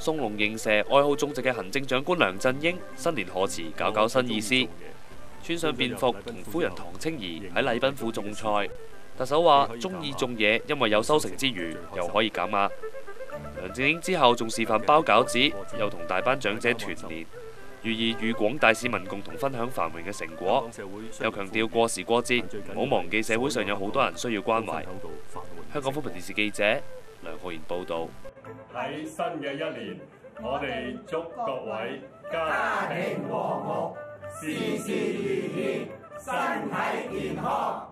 鬆龍應社愛好種植嘅行政長官梁振英新年賀詞搞新意思，穿上便服同夫人唐青儀喺禮賓府種菜。特首話中意種嘢，因為有收成之餘又可以減壓。梁振英之後仲示範包餃子，又同大班長者團年，寓意與廣大市民共同分享繁榮嘅成果。又強調過時過節唔好忘記社會上有好多人需要關懷。香港寬頻電視記者梁浩然報導。 喺新嘅一年，我哋祝各位家庭和睦，事事如意，身體健康。